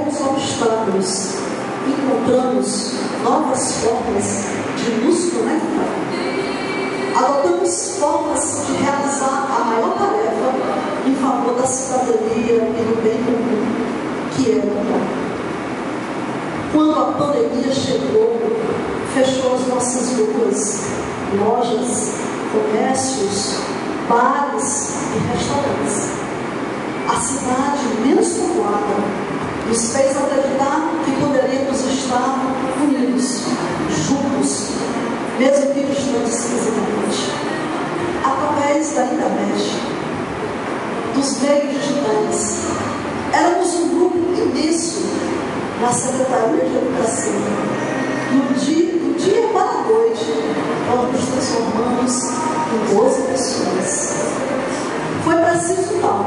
superamos obstáculos, encontramos novas formas de nos conectar. Adotamos formas de realizar a maior tarefa em favor da cidadania e do bem comum, que é o amor. Quando a pandemia chegou, fechou as nossas ruas, lojas, comércios, bares e restaurantes. A cidade menos povoada nos fez acreditar que poderíamos estar unidos, juntos, mesmo que distantes fisicamente. Através da internet, dos meios digitais, éramos um grupo imenso na Secretaria de Educação. Do dia para a noite, nós nos transformamos em 12 pessoas. Foi preciso tal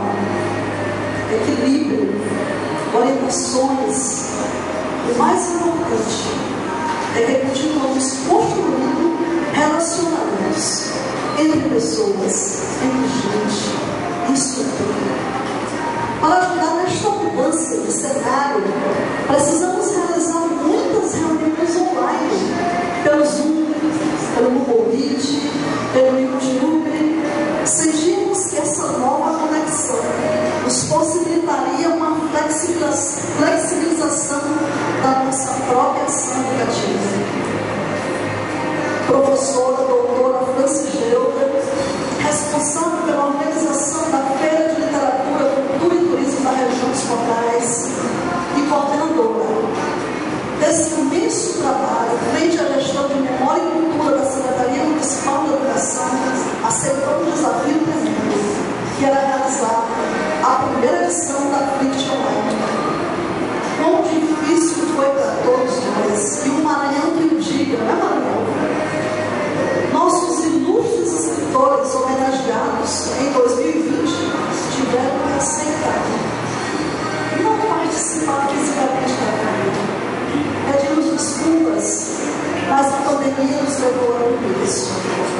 equilíbrio, orientações. O mais importante é que continuamos construindo relacionamentos entre pessoas, entre gente, estrutura. Para ajudar nesta mudança de cenário, precisamos realizar muitas reuniões online, pelo Zoom, pelo Google Meet, pelo YouTube. Sentimos que essa nova conexão nos possibilitaria uma flexibilização da nossa própria ação educativa. Professora doutora Francis Gelder, responsável pela organização da Feira de Literatura, Cultura e Turismo da região dos Cocais e coordenadora desse imenso trabalho frente à gestão de memória e cultura da Secretaria Municipal de Educação, aceitou um desafio tremendo, que era realizar a primeira edição da FLICT Online. Quão difícil foi para todos nós, e o Maranhão que o diga, não é, Maranhão? Nossos ilustres escritores homenageados em 2020 tiveram que aceitar não participar fisicamente da campanha. Pedimos desculpas, mas a pandemia nos levou a um isso.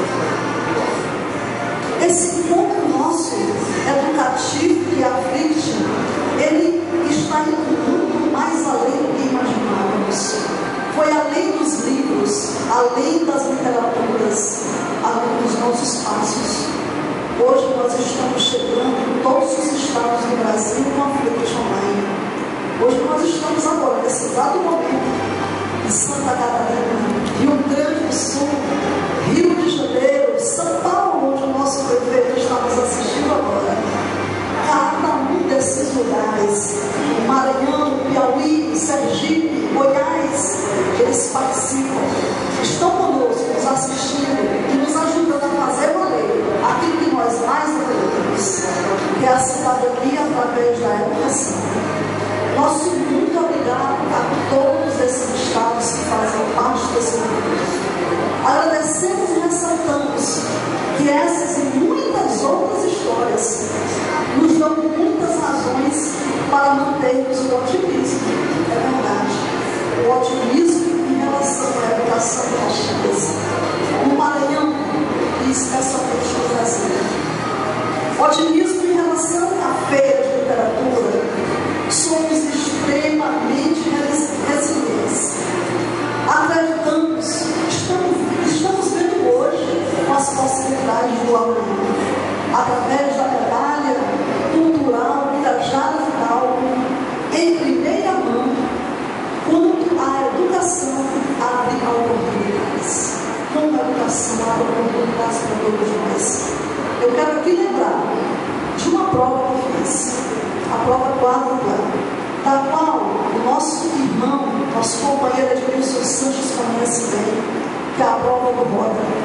Esse encontro nosso educativo e aflito, ele está indo muito mais além do que imaginávamos. Foi além dos livros, além das literaturas, além dos nossos passos. Hoje nós estamos chegando em todos os estados do Brasil com a FLICT Online. Hoje nós estamos agora, nesse exato momento, em Santa Catarina, Rio Grande do Sul, Rio de Janeiro, São Paulo, onde o nosso prefeito está nos assistindo agora. Cada um desses lugares, Maranhão, Piauí, Sergipe, Goiás, eles participam, estão conosco, nos assistindo e nos ajudando a fazer valer aquilo que nós mais acreditamos, que é a cidadania através da educação. Nosso muito obrigado a todos esses estados que fazem parte desse grupo. Agradecemos e ressaltamos que essas e muitas outras histórias nos dão muitas razões para mantermos o otimismo. É verdade. O otimismo em relação à educação de Caxias, no Maranhão e especialmente no Brasil. Otimismo em relação à Feira de Literatura. Somos extremamente resilientes. Acreditamos, estamos vendo hoje as possibilidades do amanhã, através da medalha cultural Pirajara Fidalgo, em primeira mão, quando a educação abre oportunidades. Como a educação abre oportunidades para todos nós. Eu quero aqui lembrar de uma prova que eu fiz, a prova quádrupla, da qual o nosso irmão, nosso companheiro Edmilson Sanches conhece bem, que é a prova do Rotary.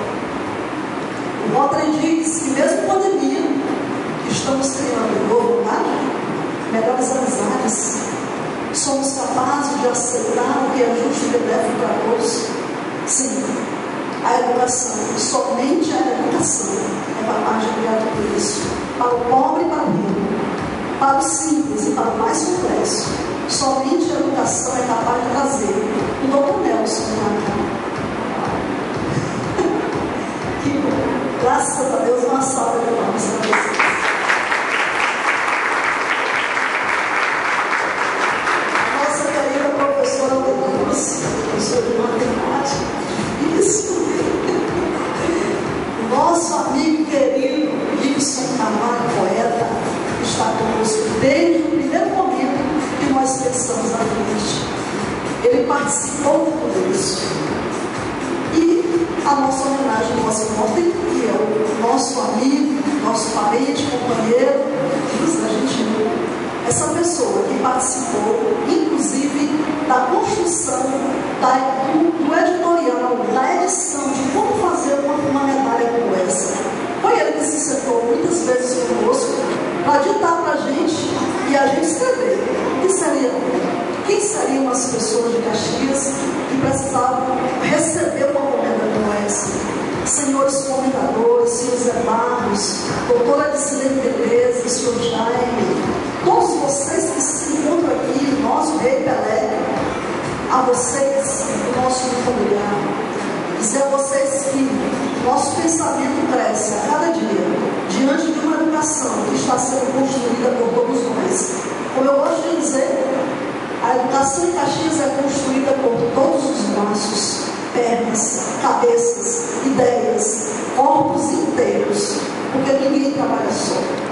O Rotary diz que mesmo pandemia, estamos criando vontade, melhores amizades, somos capazes de aceitar o que é justo e benéfico para todos. Sim, a educação, somente a educação é capaz de criar tudo isso, para o pobre e para o rico, para o simples e para o mais complexo. Somente a educação é capaz de trazer o Dr. Nelson para cá. Que bom. Graças a Deus, uma salva de palmas para vocês. Nós estamos à frente. Ele participou de tudo isso. E a nossa homenagem ao nosso Morten, que é o nosso amigo, nosso parente, companheiro, José Gentil. Essa pessoa que participou, inclusive, da construção do editorial, da edição de como fazer uma medalha como essa. Foi ele que se sentou muitas vezes conosco para ditar para a gente e a gente escrever. Quem seriam as pessoas de Caxias que precisavam receber uma comenda como essa? Senhores convidadores, senhores Emarros, doutora Dicilene Beleza, senhor Jaime, todos vocês que se encontram aqui, nosso Rei Pelé, a vocês, o nosso familiar, dizer a vocês que nosso pensamento cresce a cada dia, diante de uma educação que está sendo construída por todos nós. Como eu gosto de dizer, a educação em Caxias é construída por todos os braços, pernas, cabeças, ideias, corpos inteiros, porque ninguém trabalha só.